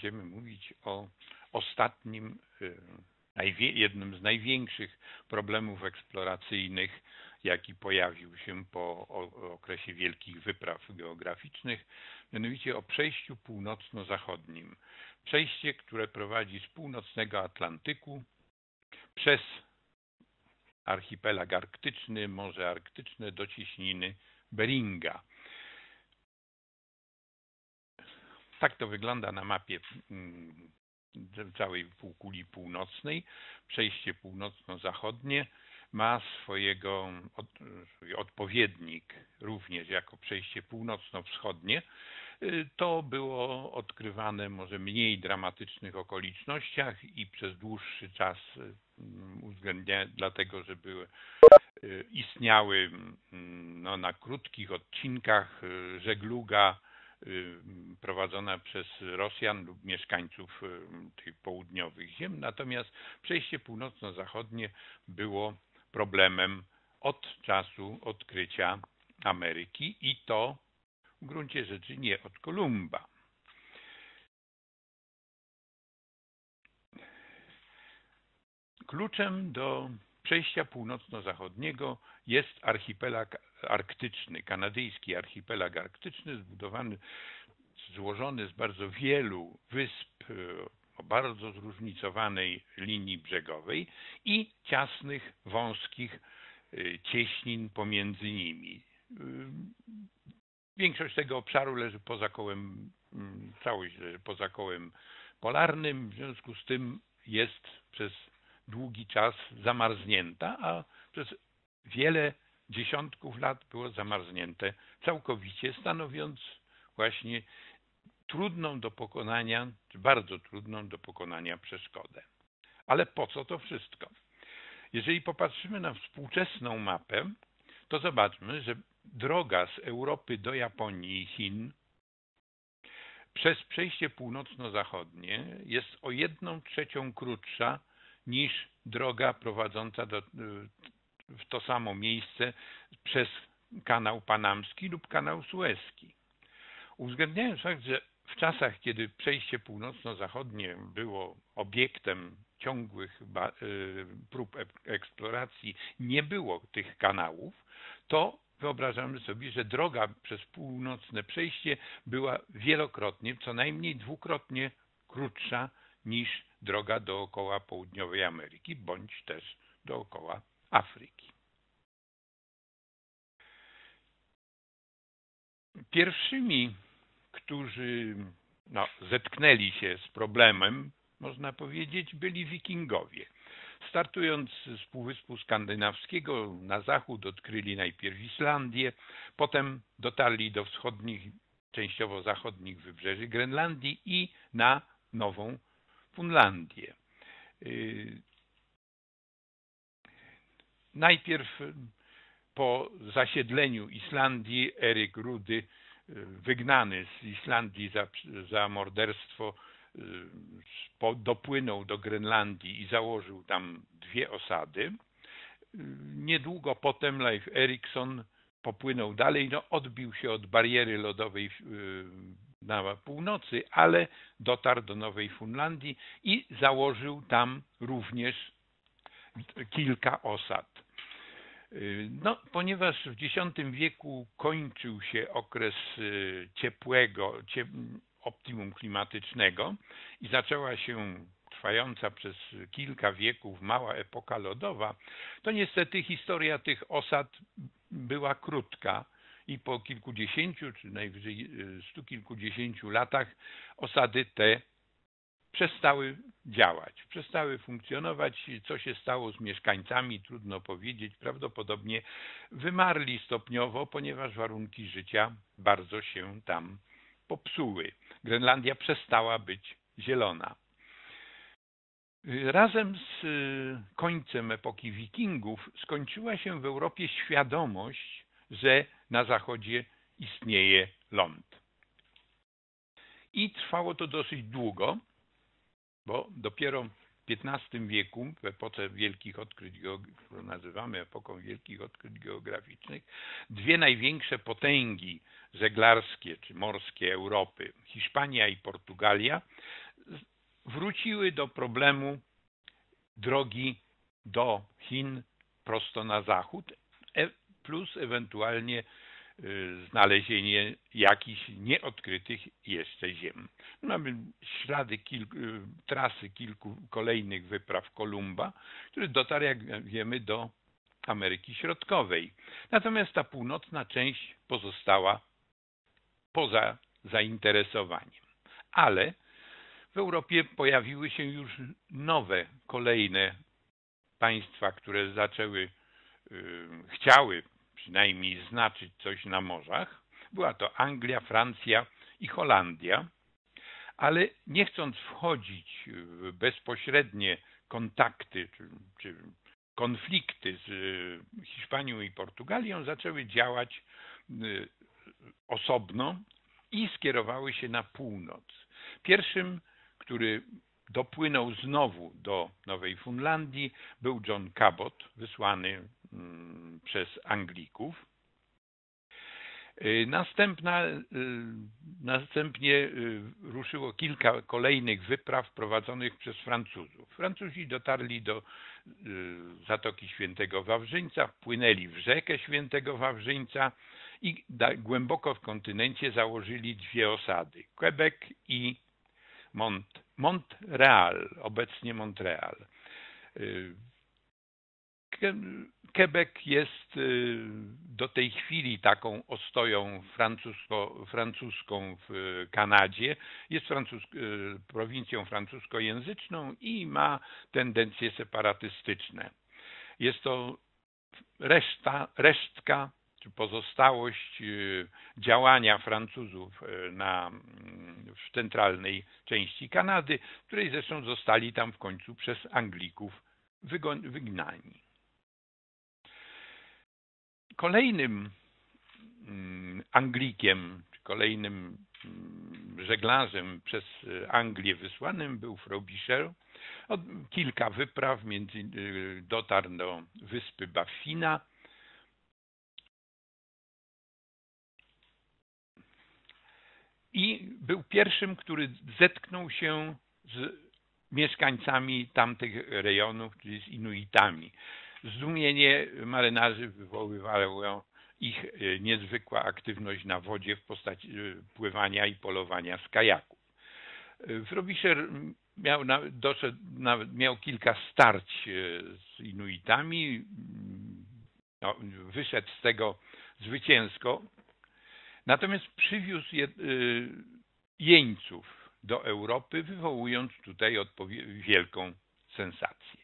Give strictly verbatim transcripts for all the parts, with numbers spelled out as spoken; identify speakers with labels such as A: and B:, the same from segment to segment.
A: będziemy mówić o ostatnim, jednym z największych problemów eksploracyjnych, jaki pojawił się po okresie wielkich wypraw geograficznych, mianowicie o przejściu północno-zachodnim. Przejście, które prowadzi z północnego Atlantyku przez archipelag arktyczny, Morze Arktyczne do cieśniny Beringa. Tak to wygląda na mapie całej półkuli północnej. Przejście północno-zachodnie ma swojego odpowiednik również jako przejście północno-wschodnie. To było odkrywane może mniej dramatycznych okolicznościach i przez dłuższy czas uwzględniane, dlatego że były, istniały no, na krótkich odcinkach żegluga prowadzona przez Rosjan lub mieszkańców tych południowych ziem. Natomiast przejście północno-zachodnie było problemem od czasu odkrycia Ameryki i to w gruncie rzeczy nie od Kolumba. Kluczem do przejścia północno-zachodniego jest archipelag arktyczny, kanadyjski archipelag arktyczny, zbudowany, złożony z bardzo wielu wysp o bardzo zróżnicowanej linii brzegowej i ciasnych, wąskich cieśnin pomiędzy nimi. Większość tego obszaru leży poza kołem, całość leży poza kołem polarnym, w związku z tym jest przez długi czas zamarznięta, a przez wiele dziesiątków lat było zamarznięte całkowicie, stanowiąc właśnie trudną do pokonania, czy bardzo trudną do pokonania przeszkodę. Ale po co to wszystko? Jeżeli popatrzymy na współczesną mapę, to zobaczmy, że droga z Europy do Japonii i Chin przez przejście północno-zachodnie jest o jedną trzecią krótsza niż droga prowadząca do, w to samo miejsce przez kanał panamski lub kanał sueski. Uwzględniając fakt, że w czasach, kiedy przejście północno-zachodnie było obiektem ciągłych prób eksploracji, nie było tych kanałów, to wyobrażamy sobie, że droga przez północne przejście była wielokrotnie, co najmniej dwukrotnie krótsza niż droga dookoła południowej Ameryki, bądź też dookoła Afryki. Pierwszymi, którzy no, zetknęli się z problemem, można powiedzieć, byli wikingowie. Startując z Półwyspu Skandynawskiego na zachód odkryli najpierw Islandię, potem dotarli do wschodnich, częściowo zachodnich wybrzeży Grenlandii i na Nową Funlandię. Najpierw po zasiedleniu Islandii Eryk Rudy, wygnany z Islandii za, za morderstwo, dopłynął do Grenlandii i założył tam dwie osady. Niedługo potem Leif Erikson popłynął dalej, no odbił się od bariery lodowej na północy, ale dotarł do Nowej Funlandii i założył tam również kilka osad. No, ponieważ w dziesiątym wieku kończył się okres ciepłego, ciep optimum klimatycznego i zaczęła się trwająca przez kilka wieków mała epoka lodowa, to niestety historia tych osad była krótka i po kilkudziesięciu czy najwyżej stu kilkudziesięciu latach osady te przestały działać, przestały funkcjonować. Co się stało z mieszkańcami, trudno powiedzieć. Prawdopodobnie wymarli stopniowo, ponieważ warunki życia bardzo się tam popsuły. Grenlandia przestała być zielona. Razem z końcem epoki wikingów skończyła się w Europie świadomość, że na zachodzie istnieje ląd. I trwało to dosyć długo, bo dopiero w piętnastym wieku, w epoce wielkich odkryć, którą nazywamy epoką wielkich odkryć geograficznych, dwie największe potęgi żeglarskie czy morskie Europy, Hiszpania i Portugalia, wróciły do problemu drogi do Chin prosto na zachód, plus ewentualnie znalezienie jakichś nieodkrytych jeszcze ziem. Mamy ślady kilku, trasy kilku kolejnych wypraw Kolumba, który dotarł, jak wiemy, do Ameryki Środkowej. Natomiast ta północna część pozostała poza zainteresowaniem. Ale w Europie pojawiły się już nowe, kolejne państwa, które zaczęły, yy, chciały przynajmniej znaczyć coś na morzach. Była to Anglia, Francja i Holandia, ale nie chcąc wchodzić w bezpośrednie kontakty czy, czy konflikty z Hiszpanią i Portugalią, zaczęły działać osobno i skierowały się na północ. Pierwszym, który dopłynął znowu do Nowej Fundlandii, był John Cabot, wysłany przez Anglików. Następna, następnie ruszyło kilka kolejnych wypraw prowadzonych przez Francuzów. Francuzi dotarli do Zatoki Świętego Wawrzyńca, wpłynęli w rzekę Świętego Wawrzyńca i głęboko w kontynencie założyli dwie osady, Quebec i Mont, Montreal, obecnie Montreal. Quebec jest do tej chwili taką ostoją francusko, francuską w Kanadzie. Jest francuz, prowincją francuskojęzyczną i ma tendencje separatystyczne. Jest to reszta, resztka czy pozostałość działania Francuzów na, w centralnej części Kanady, której zresztą zostali tam w końcu przez Anglików wygnani. Kolejnym Anglikiem, kolejnym żeglarzem przez Anglię wysłanym był Frobisher. Kilka wypraw, między, dotarł do wyspy Baffina. I był pierwszym, który zetknął się z mieszkańcami tamtych rejonów, czyli z Inuitami. Zdumienie marynarzy wywoływała ich niezwykła aktywność na wodzie w postaci pływania i polowania z kajaków. Frobisher miał, doszedł, miał kilka starć z Inuitami, no, wyszedł z tego zwycięsko, natomiast przywiózł je, jeńców do Europy, wywołując tutaj wielką sensację.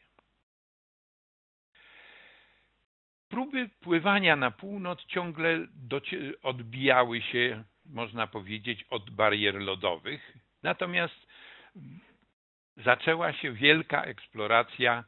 A: Próby pływania na północ ciągle odbijały się, można powiedzieć, od barier lodowych, natomiast zaczęła się wielka eksploracja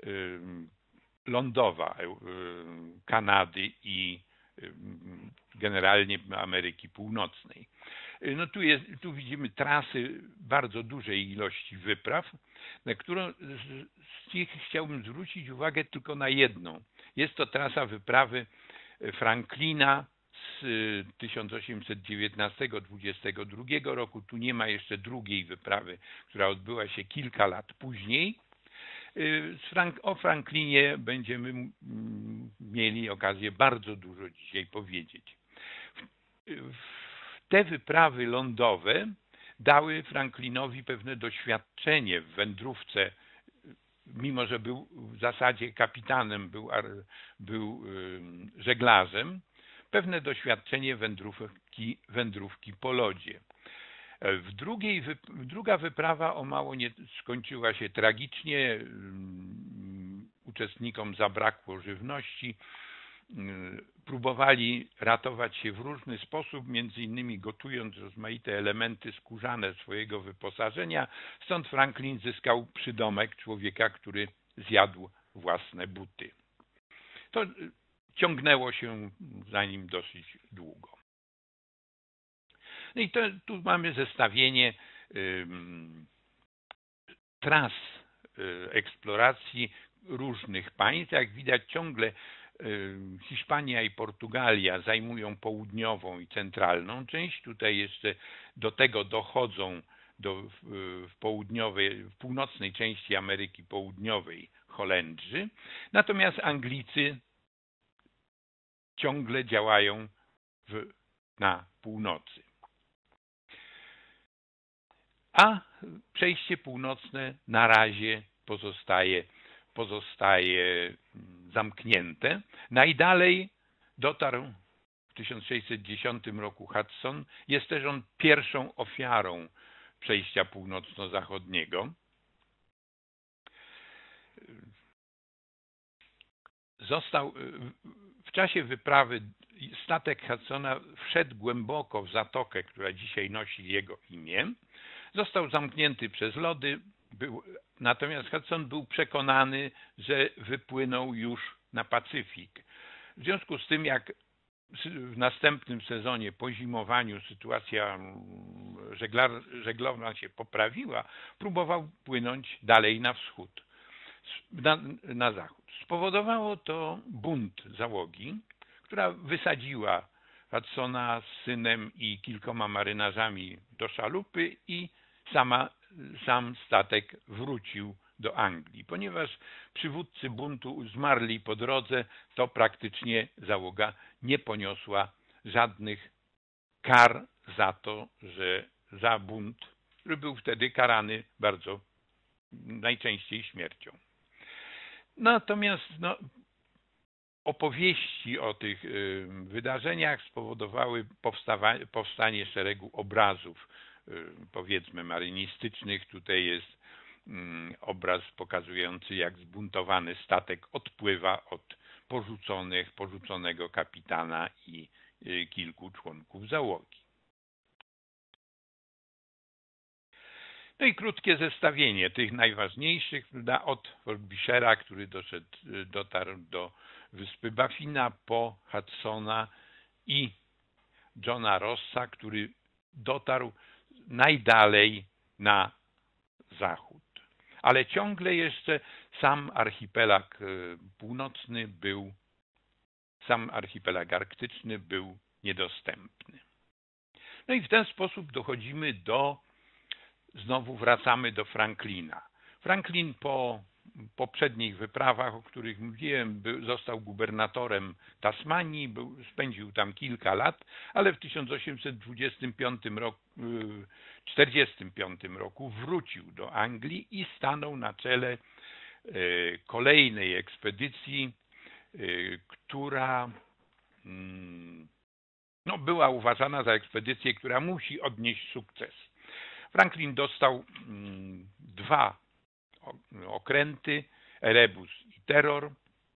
A: lądowa Kanady i generalnie Ameryki Północnej. No tu, jest, tu widzimy trasy bardzo dużej ilości wypraw, na którą z nich chciałbym zwrócić uwagę tylko na jedną. Jest to trasa wyprawy Franklina z tysiąc osiemset dziewiętnastego do dwudziestego drugiego roku. Tu nie ma jeszcze drugiej wyprawy, która odbyła się kilka lat później. O Franklinie będziemy mieli okazję bardzo dużo dzisiaj powiedzieć. Te wyprawy lądowe dały Franklinowi pewne doświadczenie w wędrówce, mimo że był w zasadzie kapitanem, był, był żeglarzem, pewne doświadczenie wędrówki, wędrówki po lodzie. W drugiej, druga wyprawa o mało nie skończyła się tragicznie. Uczestnikom zabrakło żywności. Próbowali ratować się w różny sposób, między innymi gotując rozmaite elementy skórzane swojego wyposażenia. Stąd Franklin zyskał przydomek człowieka, który zjadł własne buty. To ciągnęło się za nim dosyć długo. No i to, tu mamy zestawienie y, tras y, eksploracji różnych państw. Jak widać, ciągle y, Hiszpania i Portugalia zajmują południową i centralną część. Tutaj jeszcze do tego dochodzą do, w, południowej, w północnej części Ameryki Południowej Holendrzy, natomiast Anglicy ciągle działają w, na północy. A przejście północne na razie pozostaje, pozostaje zamknięte. Najdalej dotarł w tysiąc sześćset dziesiątym roku Hudson. Jest też on pierwszą ofiarą przejścia północno-zachodniego. Został w czasie wyprawy statek Hudsona wszedł głęboko w zatokę, która dzisiaj nosi jego imię. Został zamknięty przez lody, był, natomiast Hudson był przekonany, że wypłynął już na Pacyfik. W związku z tym, jak w następnym sezonie po zimowaniu sytuacja żeglar, żeglowa się poprawiła, próbował płynąć dalej na wschód, na, na zachód. Spowodowało to bunt załogi, która wysadziła Hudsona z synem i kilkoma marynarzami do szalupy i sama, sam statek wrócił do Anglii. Ponieważ przywódcy buntu zmarli po drodze, to praktycznie załoga nie poniosła żadnych kar za to, że za bunt, który był wtedy karany bardzo najczęściej śmiercią. Natomiast no, opowieści o tych y, wydarzeniach spowodowały powstanie szeregu obrazów, y, powiedzmy marynistycznych. Tutaj jest y, obraz pokazujący, jak zbuntowany statek odpływa od porzuconych, porzuconego kapitana i y, kilku członków załogi. No i krótkie zestawienie tych najważniejszych, prawda, od Frobishera, który doszedł, dotarł do wyspy Baffina, po Hudsona i Johna Rossa, który dotarł najdalej na zachód. Ale ciągle jeszcze sam archipelag północny był, sam archipelag arktyczny był niedostępny. No i w ten sposób dochodzimy do Znowu wracamy do Franklina. Franklin po poprzednich wyprawach, o których mówiłem, był, został gubernatorem Tasmanii, był, spędził tam kilka lat, ale w tysiąc osiemset dwudziestym piątym roku, czterdziestym piątym roku wrócił do Anglii i stanął na czele kolejnej ekspedycji, która no, była uważana za ekspedycję, która musi odnieść sukces. Franklin dostał dwa okręty, Erebus i Terror.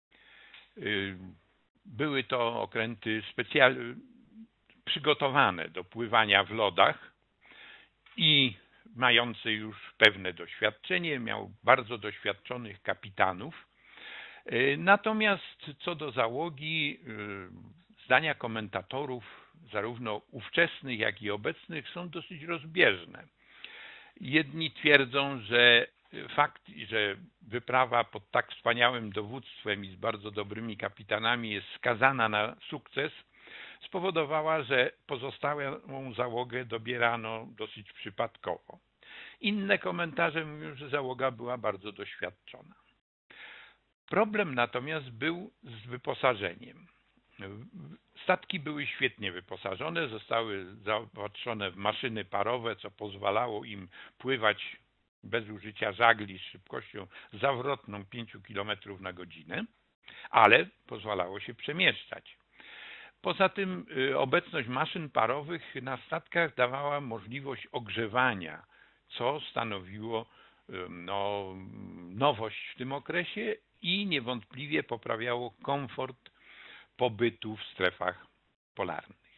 A: Były to okręty specjalnie przygotowane do pływania w lodach i mające już pewne doświadczenie, miał bardzo doświadczonych kapitanów. Natomiast co do załogi, zdania komentatorów, zarówno ówczesnych, jak i obecnych, są dosyć rozbieżne. Jedni twierdzą, że fakt, że wyprawa pod tak wspaniałym dowództwem i z bardzo dobrymi kapitanami jest skazana na sukces, spowodowała, że pozostałą załogę dobierano dosyć przypadkowo. Inne komentarze mówią, że załoga była bardzo doświadczona. Problem natomiast był z wyposażeniem. Statki były świetnie wyposażone, zostały zaopatrzone w maszyny parowe, co pozwalało im pływać bez użycia żagli z szybkością zawrotną pięć kilometrów na godzinę, ale pozwalało się przemieszczać. Poza tym obecność maszyn parowych na statkach dawała możliwość ogrzewania, co stanowiło no, nowość w tym okresie i niewątpliwie poprawiało komfort pobytu w strefach polarnych.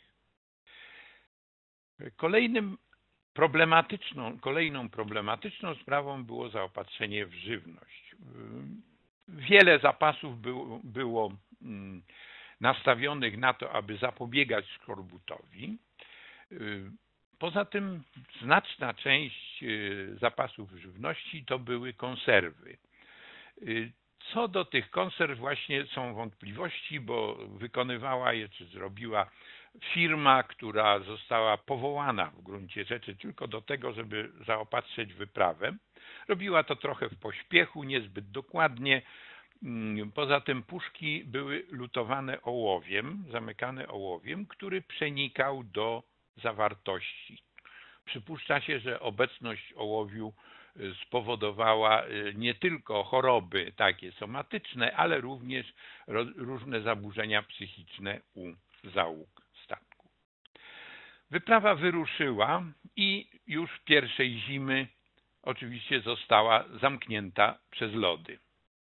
A: Kolejnym problematyczną, kolejną problematyczną sprawą było zaopatrzenie w żywność. Wiele zapasów było, było nastawionych na to, aby zapobiegać skorbutowi. Poza tym znaczna część zapasów żywności to były konserwy. Co do tych konserw właśnie są wątpliwości, bo wykonywała je, czy zrobiła firma, która została powołana w gruncie rzeczy tylko do tego, żeby zaopatrzyć wyprawę. Robiła to trochę w pośpiechu, niezbyt dokładnie. Poza tym puszki były lutowane ołowiem, zamykane ołowiem, który przenikał do zawartości. Przypuszcza się, że obecność ołowiu spowodowała nie tylko choroby takie somatyczne, ale również różne zaburzenia psychiczne u załóg statku. Wyprawa wyruszyła i już pierwszej zimy oczywiście została zamknięta przez lody.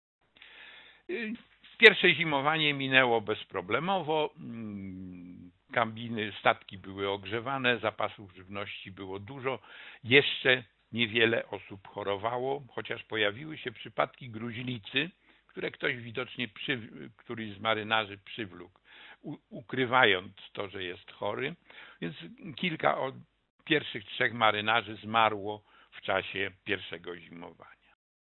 A: Pierwsze zimowanie minęło bezproblemowo. Kabiny, statki były ogrzewane, zapasów żywności było dużo. Jeszcze niewiele osób chorowało, chociaż pojawiły się przypadki gruźlicy, które ktoś widocznie, przy, któryś z marynarzy przywlókł, ukrywając to, że jest chory. Więc kilka od pierwszych trzech marynarzy zmarło w czasie pierwszego zimowania.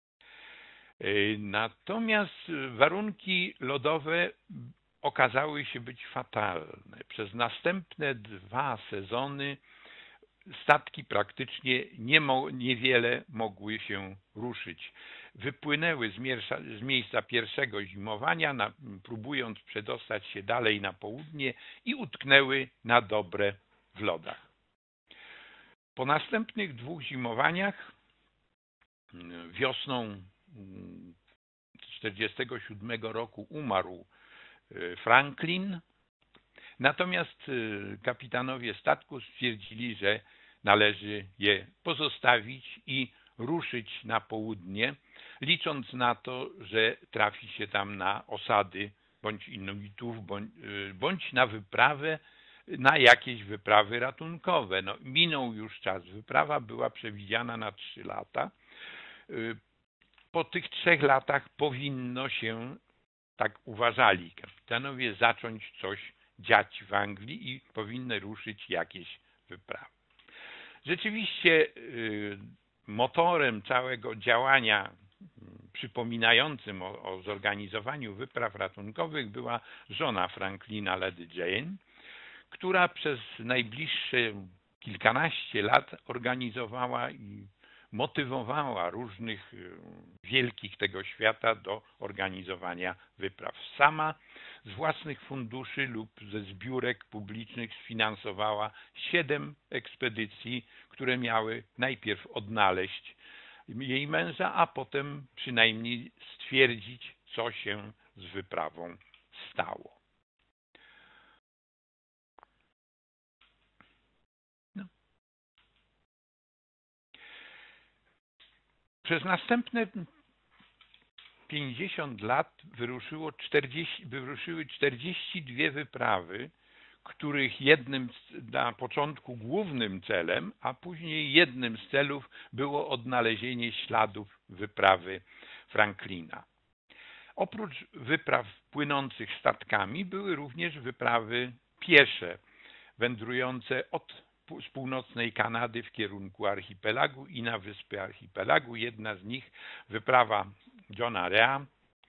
A: Natomiast warunki lodowe okazały się być fatalne. Przez następne dwa sezony statki praktycznie nie mo- niewiele mogły się ruszyć. Wypłynęły z, miejsca, z miejsca pierwszego zimowania, na, próbując przedostać się dalej na południe i utknęły na dobre w lodach. Po następnych dwóch zimowaniach wiosną tysiąc dziewięćset czterdziestego siódmego roku umarł Franklin, natomiast kapitanowie statku stwierdzili, że należy je pozostawić i ruszyć na południe, licząc na to, że trafi się tam na osady bądź Inuitów, bądź, bądź na wyprawę, na jakieś wyprawy ratunkowe. No, minął już czas. Wyprawa była przewidziana na trzy lata. Po tych trzech latach powinno się, tak uważali kapitanowie, zacząć coś dziać w Anglii i powinny ruszyć jakieś wyprawy. Rzeczywiście motorem całego działania przypominającym o, o zorganizowaniu wypraw ratunkowych była żona Franklina, Lady Jane, która przez najbliższe kilkanaście lat organizowała i motywowała różnych wielkich tego świata do organizowania wypraw. Sama z własnych funduszy lub ze zbiórek publicznych sfinansowała siedem ekspedycji, które miały najpierw odnaleźć jej męża, a potem przynajmniej stwierdzić, co się z wyprawą stało. No. Przez następne pięćdziesiąt lat wyruszyło czterdzieści, wyruszyły czterdzieści dwie wyprawy, których jednym na początku głównym celem, a później jednym z celów było odnalezienie śladów wyprawy Franklina. Oprócz wypraw płynących statkami były również wyprawy piesze, wędrujące od z północnej Kanady w kierunku archipelagu i na wyspy archipelagu. Jedna z nich, wyprawa Johna Rea,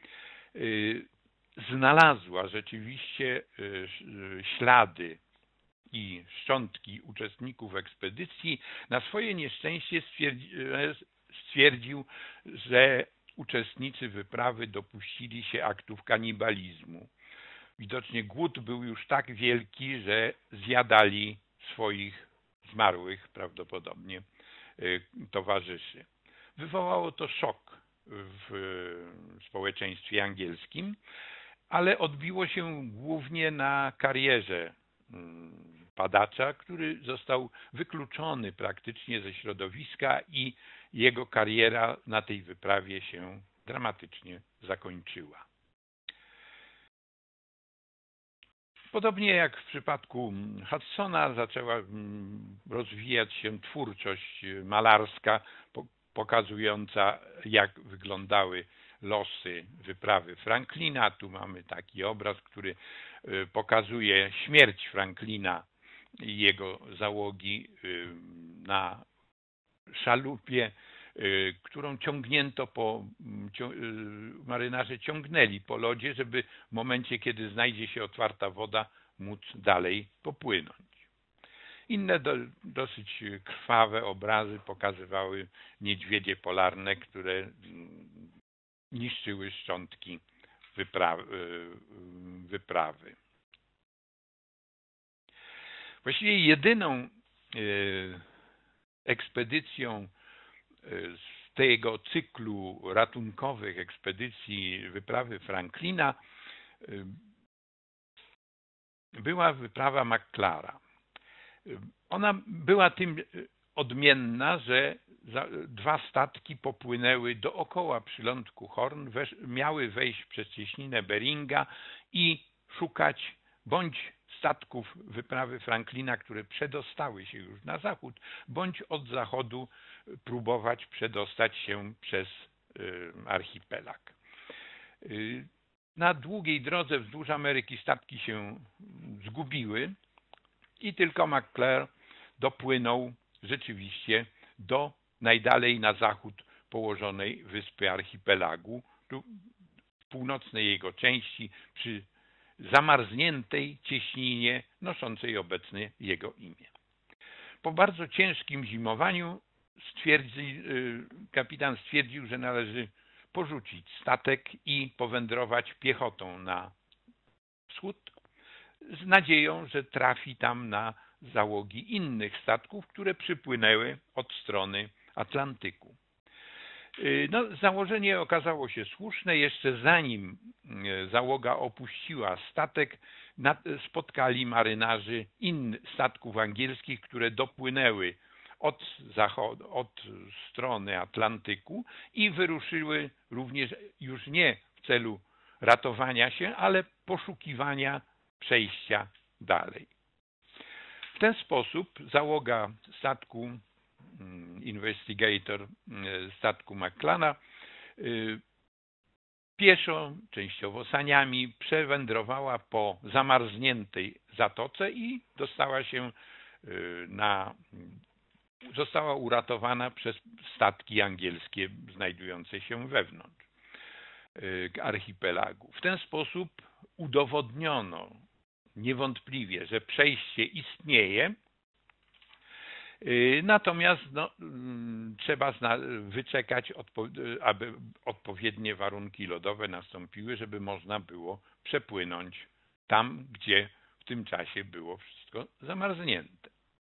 A: znalazła rzeczywiście ślady i szczątki uczestników ekspedycji. Na swoje nieszczęście stwierdził, że uczestnicy wyprawy dopuścili się aktów kanibalizmu. Widocznie głód był już tak wielki, że zjadali swoich zmarłych prawdopodobnie towarzyszy. Wywołało to szok w społeczeństwie angielskim, ale odbiło się głównie na karierze badacza, który został wykluczony praktycznie ze środowiska i jego kariera na tej wyprawie się dramatycznie zakończyła. Podobnie jak w przypadku Hudsona zaczęła rozwijać się twórczość malarska pokazująca, jak wyglądały losy wyprawy Franklina. Tu mamy taki obraz, który pokazuje śmierć Franklina i jego załogi na szalupie, którą ciągnięto po, marynarze ciągnęli po lodzie, żeby w momencie, kiedy znajdzie się otwarta woda, móc dalej popłynąć. Inne do, dosyć krwawe obrazy pokazywały niedźwiedzie polarne, które niszczyły szczątki wyprawy. wyprawy. Właściwie jedyną ekspedycją z tego cyklu ratunkowych ekspedycji wyprawy Franklina była wyprawa McClura. Ona była tym odmienna, że dwa statki popłynęły dookoła przylądku Horn, wesz, miały wejść przez cieśninę Beringa i szukać bądź statków wyprawy Franklina, które przedostały się już na zachód, bądź od zachodu próbować przedostać się przez archipelag. Na długiej drodze wzdłuż Ameryki statki się zgubiły i tylko McClure dopłynął rzeczywiście do najdalej na zachód położonej wyspy archipelagu, tu w północnej jego części przy zamarzniętej cieśninie noszącej obecnie jego imię. Po bardzo ciężkim zimowaniu stwierdzi, kapitan stwierdził, że należy porzucić statek i powędrować piechotą na wschód z nadzieją, że trafi tam na załogi innych statków, które przypłynęły od strony Atlantyku. No, założenie okazało się słuszne. Jeszcze zanim załoga opuściła statek, spotkali marynarzy innych statków angielskich, które dopłynęły od zachodu, od strony Atlantyku i wyruszyły również już nie w celu ratowania się, ale poszukiwania przejścia dalej. W ten sposób załoga statku Investigator, statku McClura, pieszo, częściowo saniami, przewędrowała po zamarzniętej zatoce i dostała się na, została uratowana przez statki angielskie znajdujące się wewnątrz archipelagu. W ten sposób udowodniono niewątpliwie, że przejście istnieje, natomiast no, trzeba wyczekać, aby odpowiednie warunki lodowe nastąpiły, żeby można było przepłynąć tam, gdzie w tym czasie było wszystko zamarznięte.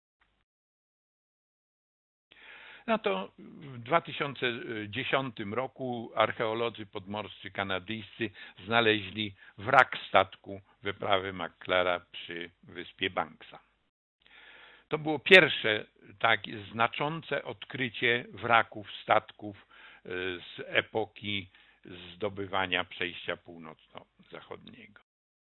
A: No to w dwa tysiące dziesiątym roku archeolodzy podmorscy kanadyjscy znaleźli wrak statku wyprawy McClura przy wyspie Banksa. To było pierwsze takie znaczące odkrycie wraków statków z epoki zdobywania przejścia północno-zachodniego.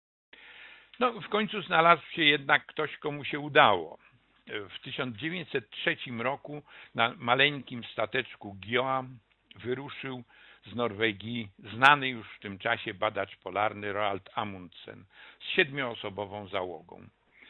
A: No, w końcu znalazł się jednak ktoś, komu się udało. W tysiąc dziewięćset trzecim roku na maleńkim stateczku Gjoa wyruszył z Norwegii znany już w tym czasie badacz polarny Roald Amundsen z siedmioosobową załogą.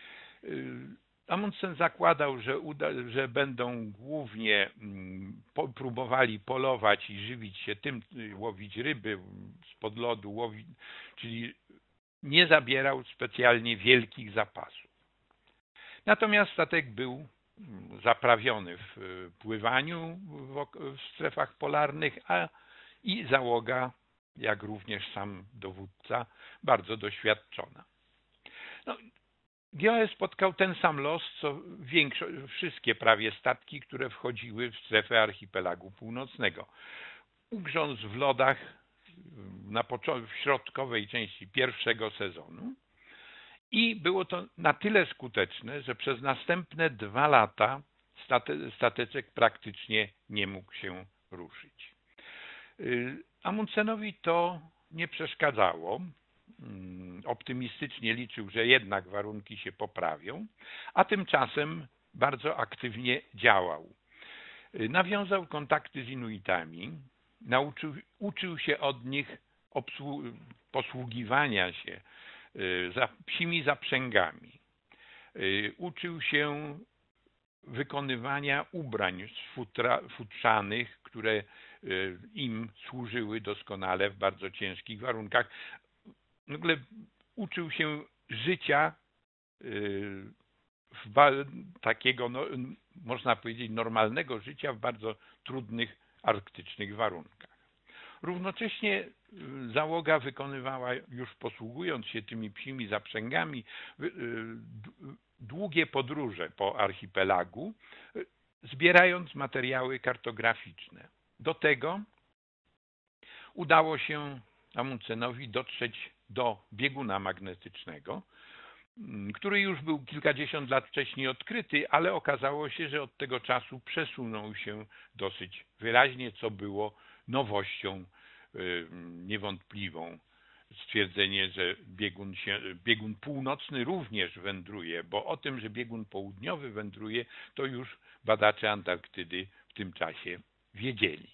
A: Amundsen zakładał, że, uda, że będą głównie po, próbowali polować i żywić się tym, łowić ryby spod lodu, łowić, czyli nie zabierał specjalnie wielkich zapasów. Natomiast statek był zaprawiony w pływaniu w, w strefach polarnych, a i załoga, jak również sam dowódca, bardzo doświadczona. No, Gjoe spotkał ten sam los, co większość, wszystkie prawie statki, które wchodziły w strefę archipelagu północnego. Ugrzązł w lodach na w środkowej części pierwszego sezonu i było to na tyle skuteczne, że przez następne dwa lata state, stateczek praktycznie nie mógł się ruszyć. Amundsenowi to nie przeszkadzało. Optymistycznie liczył, że jednak warunki się poprawią, a tymczasem bardzo aktywnie działał. Nawiązał kontakty z Inuitami, nauczył, uczył się od nich posługiwania się za psimi zaprzęgami. Uczył się wykonywania ubrań futra, futrzanych, które im służyły doskonale w bardzo ciężkich warunkach. W ogóle uczył się życia w takiego, no, można powiedzieć, normalnego życia w bardzo trudnych arktycznych warunkach. Równocześnie załoga wykonywała, już posługując się tymi psimi zaprzęgami, długie podróże po archipelagu, zbierając materiały kartograficzne. Do tego udało się Amundsenowi dotrzeć do bieguna magnetycznego, który już był kilkadziesiąt lat wcześniej odkryty, ale okazało się, że od tego czasu przesunął się dosyć wyraźnie, co było nowością niewątpliwą. Stwierdzenie, że biegun, się, biegun północny również wędruje, bo o tym, że biegun południowy wędruje, to już badacze Antarktydy w tym czasie wiedzieli.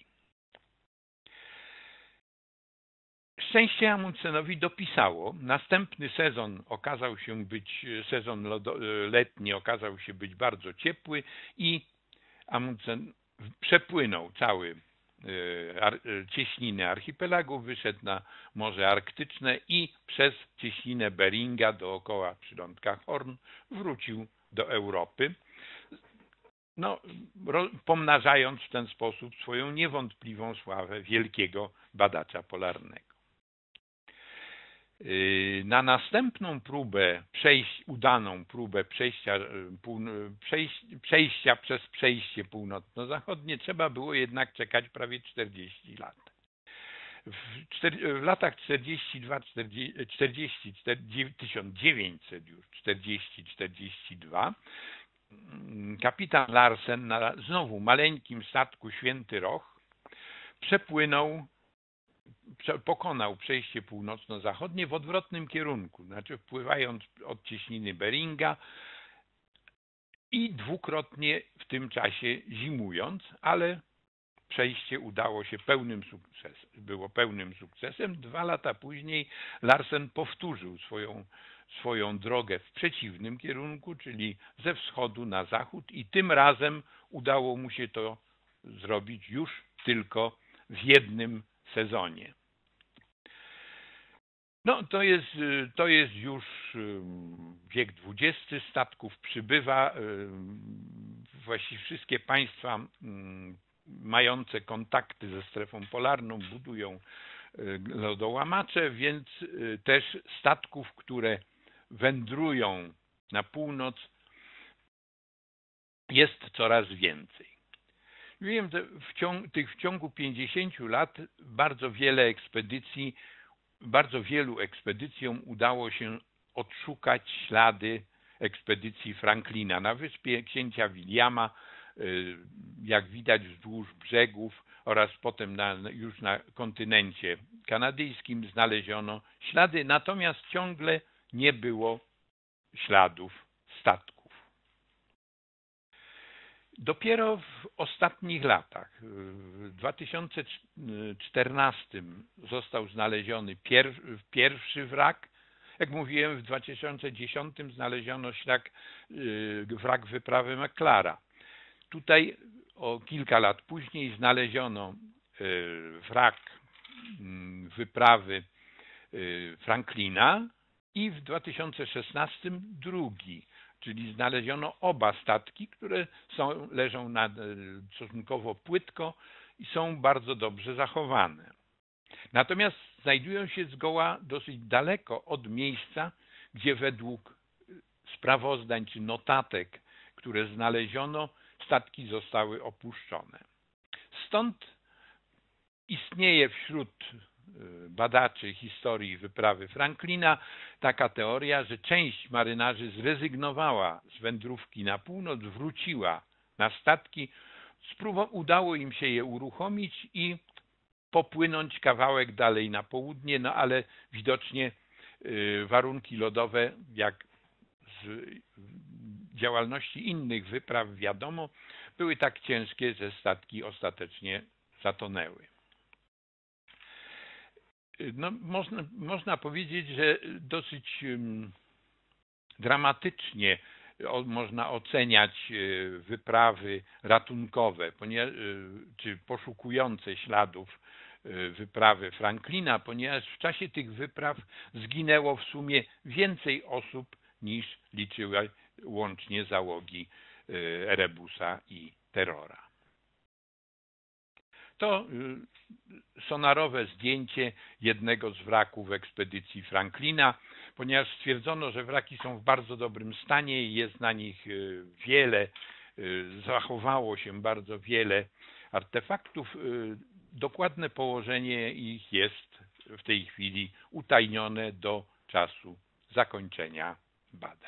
A: Szczęście Amundsenowi dopisało. Następny sezon okazał się być, sezon letni okazał się być bardzo ciepły i Amundsen przepłynął cały cieśniny archipelagu, wyszedł na Morze Arktyczne i przez cieśninę Beringa dookoła przylądka Horn wrócił do Europy, no, pomnażając w ten sposób swoją niewątpliwą sławę wielkiego badacza polarnego. Na następną próbę, przejść, udaną próbę przejścia, przejścia przez przejście północno-zachodnie trzeba było jednak czekać prawie czterdzieści lat. W, w latach czterdzieści dwa czterdzieści, tysiąc dziewięćset czterdzieści czterdzieści dwa kapitan Larsen na znowu maleńkim statku Święty Roch przepłynął pokonał przejście północno-zachodnie w odwrotnym kierunku, znaczy wpływając od cieśniny Beringa i dwukrotnie w tym czasie zimując, ale przejście udało się pełnym sukcesem, było pełnym sukcesem. Dwa lata później Larsen powtórzył swoją, swoją drogę w przeciwnym kierunku, czyli ze wschodu na zachód i tym razem udało mu się to zrobić już tylko w jednym sezonie. No to jest, to jest już wiek dwudziesty, statków przybywa, właściwie wszystkie państwa mające kontakty ze strefą polarną budują lodołamacze, więc też statków, które wędrują na północ, jest coraz więcej. Wiem, że w ciągu, tych w ciągu pięćdziesięciu lat bardzo wiele ekspedycji, bardzo wielu ekspedycjom udało się odszukać ślady ekspedycji Franklina na wyspie księcia Williama, jak widać wzdłuż brzegów oraz potem na, już na kontynencie kanadyjskim znaleziono ślady, natomiast ciągle nie było śladów statków. Dopiero w ostatnich latach, w dwa tysiące czternastym został znaleziony pierwszy wrak. Jak mówiłem, w dwa tysiące dziesiątym znaleziono ślad, wrak wyprawy McClara. Tutaj o kilka lat później znaleziono wrak wyprawy Franklina i w dwa tysiące szesnastym drugi. Czyli znaleziono oba statki, które są, leżą na, stosunkowo płytko i są bardzo dobrze zachowane. Natomiast znajdują się zgoła dosyć daleko od miejsca, gdzie według sprawozdań czy notatek, które znaleziono, statki zostały opuszczone. Stąd istnieje wśród badaczy historii wyprawy Franklina taka teoria, że część marynarzy zrezygnowała z wędrówki na północ, wróciła na statki, udało im się je uruchomić i popłynąć kawałek dalej na południe, no ale widocznie warunki lodowe, jak z działalności innych wypraw wiadomo, były tak ciężkie, że statki ostatecznie zatonęły. No, można, można powiedzieć, że dosyć um, dramatycznie o, można oceniać y, wyprawy ratunkowe, ponieważ, y, czy poszukujące śladów y, wyprawy Franklina, ponieważ w czasie tych wypraw zginęło w sumie więcej osób niż liczyły łącznie załogi Erebusa i Terrora. To sonarowe zdjęcie jednego z wraków ekspedycji Franklina, ponieważ stwierdzono, że wraki są w bardzo dobrym stanie i jest na nich wiele, zachowało się bardzo wiele artefaktów. Dokładne położenie ich jest w tej chwili utajnione do czasu zakończenia badań.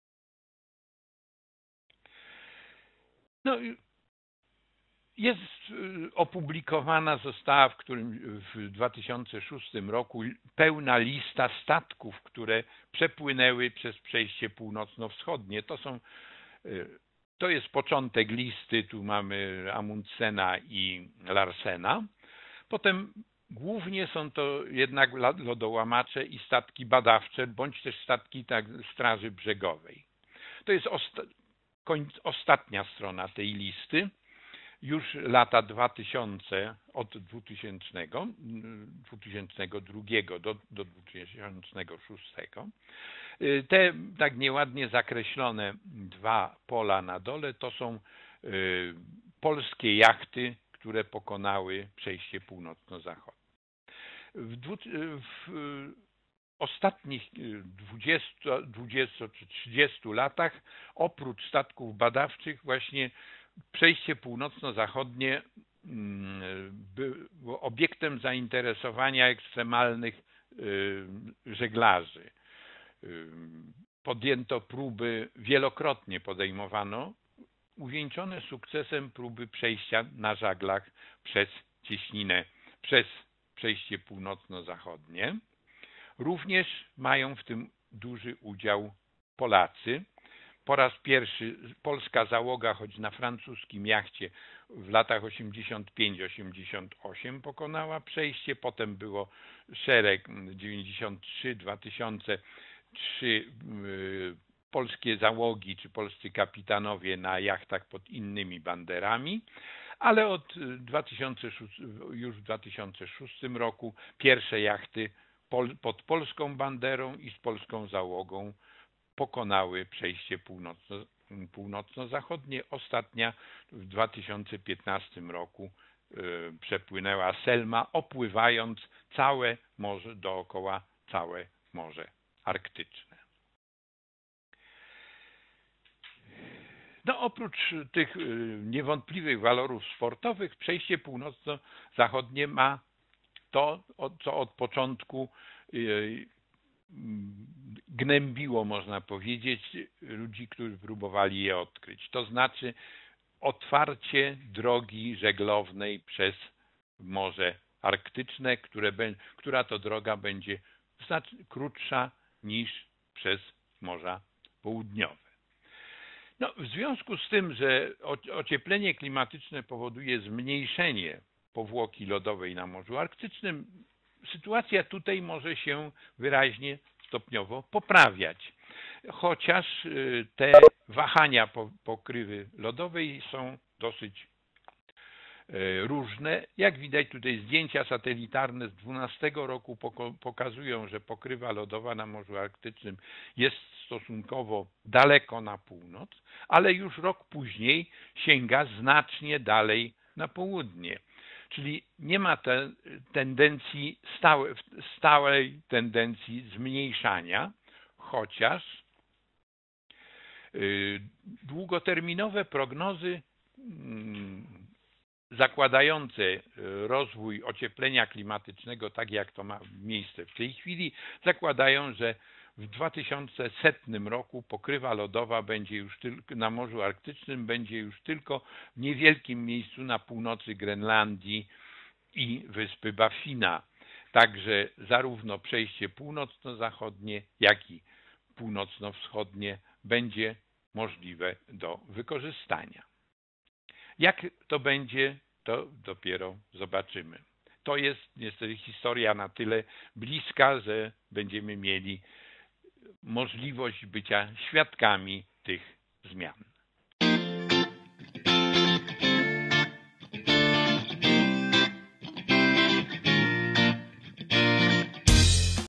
A: No, jest opublikowana została w, którym, w dwa tysiące szóstym roku pełna lista statków, które przepłynęły przez przejście północno-wschodnie. To są, to jest początek listy, tu mamy Amundsena i Larsena. Potem głównie są to jednak lodołamacze i statki badawcze, bądź też statki tak, Straży Brzegowej. To jest osta ostatnia strona tej listy. Już lata dwa tysiące, od dwutysięcznego, dwa tysiące drugiego do, do dwa tysiące szóstego. Te tak nieładnie zakreślone dwa pola na dole to są y, polskie jachty, które pokonały przejście północno-zachodnie. W, w ostatnich dwudziestu czy trzydziestu latach oprócz statków badawczych właśnie przejście północno-zachodnie było obiektem zainteresowania ekstremalnych żeglarzy. Podjęto próby, wielokrotnie podejmowano, uwieńczone sukcesem próby przejścia na żaglach przez cieśninę, przez przejście północno-zachodnie. Również mają w tym duży udział Polacy. Po raz pierwszy polska załoga, choć na francuskim jachcie w latach osiemdziesiąt pięć osiemdziesiąt osiem pokonała przejście, potem było szereg dziewięćdziesiąt trzy dwa tysiące trzy polskie załogi czy polscy kapitanowie na jachtach pod innymi banderami, ale od dwa tysiące szóstego, już w dwa tysiące szóstym roku pierwsze jachty pod polską banderą i z polską załogą pokonały przejście północno, północno-zachodnie. Ostatnia w dwa tysiące piętnastym roku y, przepłynęła Selma, opływając całe morze, dookoła całe Morze Arktyczne. No, oprócz tych y, niewątpliwych walorów sportowych, przejście północno-zachodnie ma to, co od początku y, gnębiło, można powiedzieć, ludzi, którzy próbowali je odkryć. To znaczy otwarcie drogi żeglownej przez Morze Arktyczne, które, która to droga będzie znacznie krótsza niż przez Morza Południowe. No, w związku z tym, że ocieplenie klimatyczne powoduje zmniejszenie powłoki lodowej na Morzu Arktycznym, sytuacja tutaj może się wyraźnie stopniowo poprawiać. Chociaż te wahania pokrywy lodowej są dosyć różne. Jak widać tutaj zdjęcia satelitarne z dwa tysiące dwunastego roku pokazują, że pokrywa lodowa na Morzu Arktycznym jest stosunkowo daleko na północ, ale już rok później sięga znacznie dalej na południe. Czyli nie ma te tendencji, stałe, stałej tendencji zmniejszania, chociaż długoterminowe prognozy zakładające rozwój ocieplenia klimatycznego, tak jak to ma miejsce w tej chwili, zakładają, że w dwa tysiące setnym roku pokrywa lodowa będzie już tylko na Morzu Arktycznym będzie już tylko w niewielkim miejscu na północy Grenlandii i wyspy Baffina. Także zarówno przejście północno-zachodnie, jak i północno-wschodnie będzie możliwe do wykorzystania. Jak to będzie, to dopiero zobaczymy. To jest niestety historia na tyle bliska, że będziemy mieli możliwość bycia świadkami tych zmian.